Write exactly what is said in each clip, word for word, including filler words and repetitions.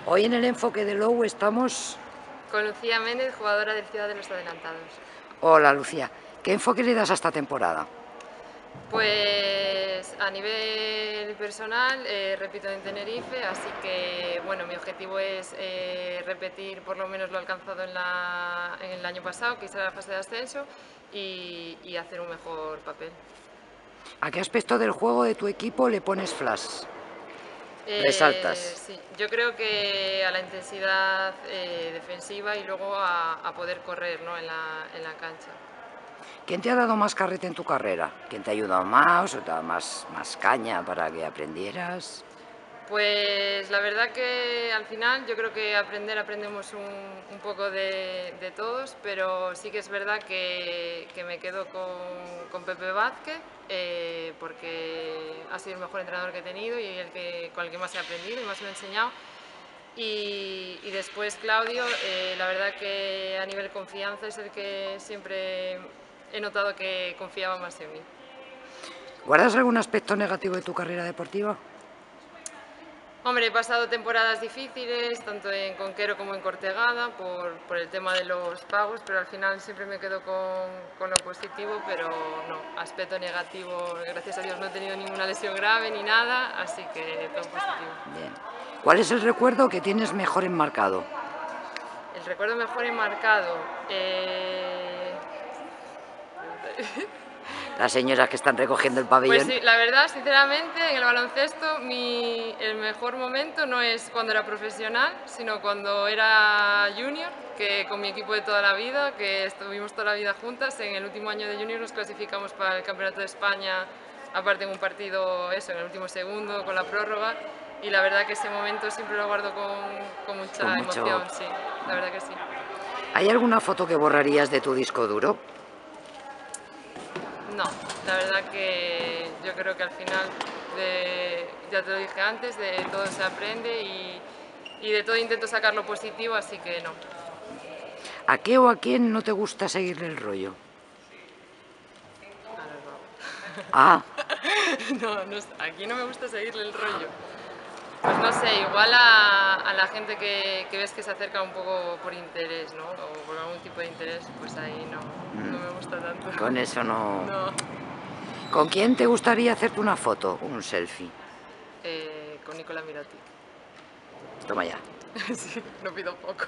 Hoy en el enfoque de Low estamos... Con Lucía Méndez, jugadora del Ciudad de los Adelantados. Hola Lucía, ¿qué enfoque le das a esta temporada? Pues a nivel personal eh, repito en Tenerife, así que bueno, mi objetivo es eh, repetir por lo menos lo alcanzado en, la, en el año pasado, que es la fase de ascenso, y, y hacer un mejor papel. ¿A qué aspecto del juego de tu equipo le pones flash? Eh, ¿Resaltas? sí, yo creo que a la intensidad eh, defensiva y luego a, a poder correr, ¿no?, en, la, en la cancha. ¿Quién te ha dado más carrete en tu carrera? ¿Quién te ha ayudado más o te ha dado más, más caña para que aprendieras? Pues la verdad que al final yo creo que aprender aprendemos un, un poco de, de todos, pero sí que es verdad que, que me quedo con, con Pepe Vázquez eh, porque ha sido el mejor entrenador que he tenido y el que, con el que más he aprendido y más me ha enseñado. Y, y después Claudio, eh, la verdad que a nivel confianza es el que siempre he notado que confiaba más en mí. ¿Guardas algún aspecto negativo de tu carrera deportiva? Hombre, he pasado temporadas difíciles, tanto en Conquero como en Cortegada, por, por el tema de los pagos, pero al final siempre me quedo con, con lo positivo, pero no, aspecto negativo, gracias a Dios no he tenido ninguna lesión grave ni nada, así que todo positivo. Bien. ¿Cuál es el recuerdo que tienes mejor enmarcado? El recuerdo mejor enmarcado... Eh... Las señoras que están recogiendo el Pues pabellón. sí, la verdad, sinceramente, en el baloncesto mi, el mejor momento no es cuando era profesional, sino cuando era junior, que con mi equipo de toda la vida, que estuvimos toda la vida juntas. En el último año de junior nos clasificamos para el Campeonato de España, aparte en un partido, eso, en el último segundo, con la prórroga, y la verdad que ese momento siempre lo guardo con, con mucha Con mucho... emoción, sí, la verdad que sí. ¿Hay alguna foto que borrarías de tu disco duro? No, la verdad que yo creo que al final, de, ya te lo dije antes, de todo se aprende y, y de todo intento sacar lo positivo, así que no. ¿A qué o a quién no te gusta seguirle el rollo? A los babos. Ah. No, no, aquí no me gusta seguirle el rollo. Pues no sé, igual a, a la gente que, que ves que se acerca un poco por interés, ¿no? O por algún tipo de interés, pues ahí no, no me gusta tanto. Con eso no... No. ¿Con quién te gustaría hacerte una foto, un selfie? Eh, con Nicola Mirotic. Toma ya. Sí, no pido poco.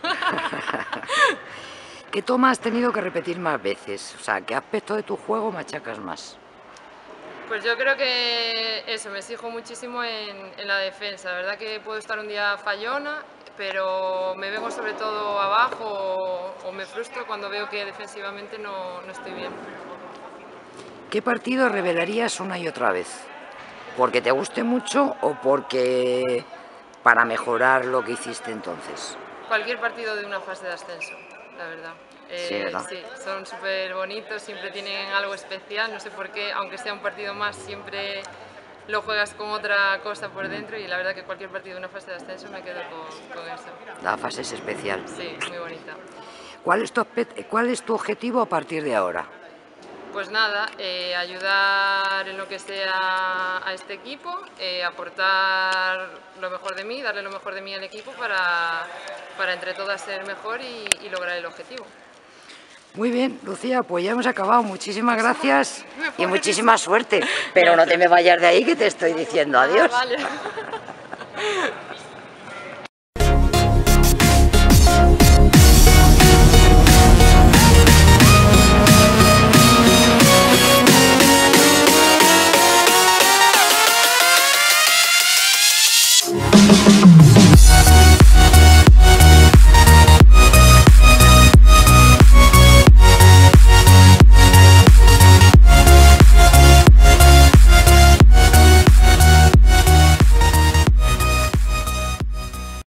¿Qué toma has tenido que repetir más veces? O sea, ¿qué aspecto de tu juego machacas más? Pues yo creo que eso, me exijo muchísimo en, en la defensa. La verdad que puedo estar un día fallona, pero me vengo sobre todo abajo o, o me frustro cuando veo que defensivamente no, no estoy bien. ¿Qué partido revelarías una y otra vez? ¿Porque te guste mucho o porque para mejorar lo que hiciste entonces? Cualquier partido de una fase de ascenso, la verdad. Eh, Sí, ¿verdad? Sí, son súper bonitos, siempre tienen algo especial, no sé por qué, aunque sea un partido más, siempre lo juegas con otra cosa por dentro y la verdad que cualquier partido de una fase de ascenso me quedo con, con eso. La fase es especial. Sí, muy bonita. ¿Cuál es tu, cuál es tu objetivo a partir de ahora? Pues nada, eh, ayudar en lo que sea a este equipo, eh, aportar lo mejor de mí, darle lo mejor de mí al equipo para, para entre todas ser mejor y, y lograr el objetivo. Muy bien, Lucía, pues ya hemos acabado. Muchísimas gracias y muchísima suerte. Pero Gracias. no te me vayas de ahí que te estoy diciendo adiós. Ah, vale.